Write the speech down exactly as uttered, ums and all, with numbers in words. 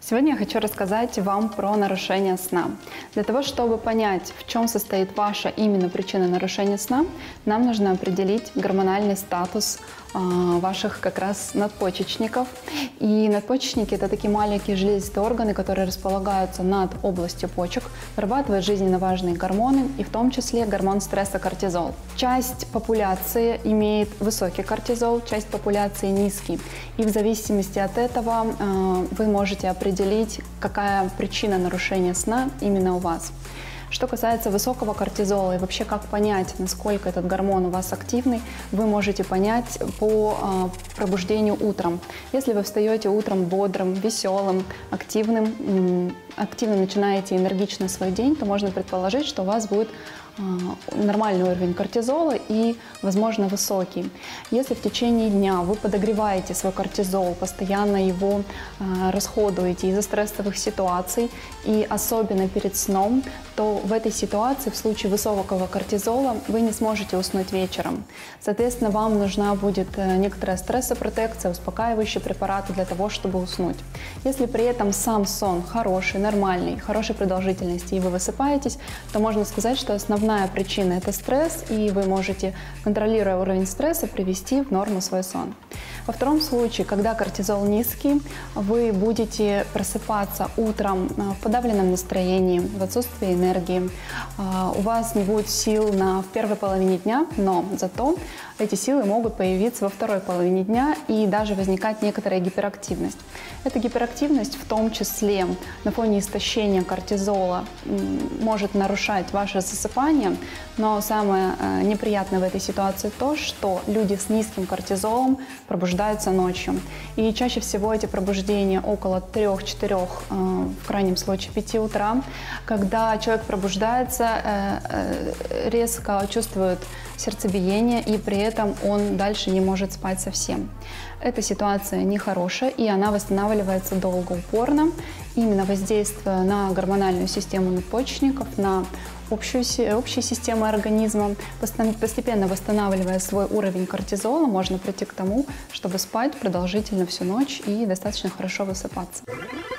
Сегодня я хочу рассказать вам про нарушение сна. Для того, чтобы понять, в чем состоит ваша именно причина нарушения сна, нам нужно определить гормональный статус э, ваших как раз надпочечников. И надпочечники – это такие маленькие железистые органы, которые располагаются над областью почек, вырабатывают жизненно важные гормоны, и в том числе гормон стресса кортизол. Часть популяции имеет высокий кортизол, часть популяции низкий. И в зависимости от этого э, вы можете определить, определить, какая причина нарушения сна именно у вас. Что касается высокого кортизола и вообще как понять, насколько этот гормон у вас активный, вы можете понять по э, пробуждению утром. Если вы встаете утром бодрым, веселым, активным, э, активно начинаете энергично свой день, то можно предположить, что у вас будет нормальный уровень кортизола и, возможно, высокий. Если в течение дня вы подогреваете свой кортизол, постоянно его э, расходуете из-за стрессовых ситуаций и особенно перед сном, то в этой ситуации, в случае высокого кортизола, вы не сможете уснуть вечером. Соответственно, вам нужна будет некоторая стрессопротекция, успокаивающие препараты для того, чтобы уснуть. Если при этом сам сон хороший, нормальный, хорошей продолжительности и вы высыпаетесь, то можно сказать, что основной Основная причина – это стресс, и вы можете, контролируя уровень стресса, привести в норму свой сон. Во втором случае, когда кортизол низкий, вы будете просыпаться утром в подавленном настроении, в отсутствии энергии. У вас не будет сил на, в первой половине дня, но зато эти силы могут появиться во второй половине дня и даже возникать некоторая гиперактивность. Эта гиперактивность в том числе на фоне истощения кортизола может нарушать ваше засыпание, но самое неприятное в этой ситуации то, что люди с низким кортизолом пробуждаются ночью. И чаще всего эти пробуждения около трёх-четырёх, в крайнем случае пяти утра, когда человек пробуждается, резко чувствует сердцебиение, и при этом он дальше не может спать совсем. Эта ситуация нехорошая, и она восстанавливается долго, упорно, именно воздействуя на гормональную систему надпочечников, на общую, общую систему организма. Постепенно восстанавливая свой уровень кортизола, можно прийти к тому, чтобы спать продолжительно всю ночь и достаточно хорошо высыпаться.